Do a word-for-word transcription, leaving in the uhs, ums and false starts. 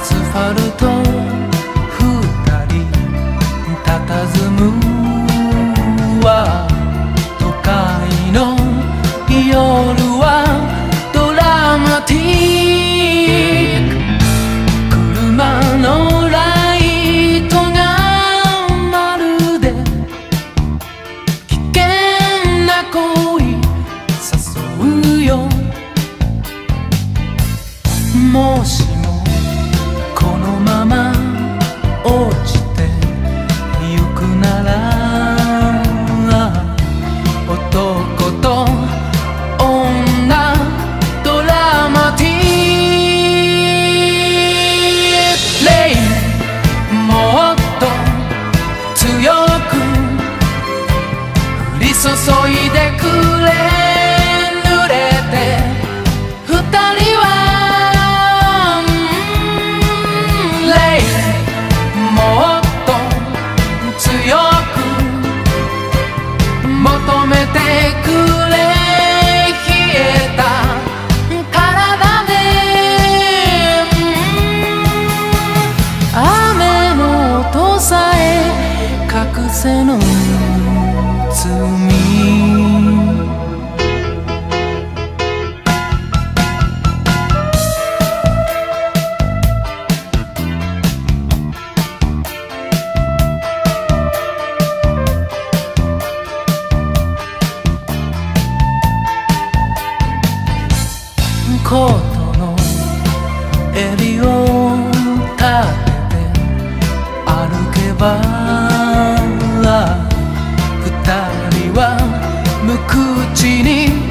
スファルト二人佇むは都会の夜はドラマティック車のライトがまるで危険な恋誘うよもしもこのまま落ちてゆくなら男と女ドラマティックレインもっと強く降り注いでくれ濡れて二人は求めてくれ冷えた体で雨の音さえ隠せぬ罪コートの襟を立てて歩けば二人は無口に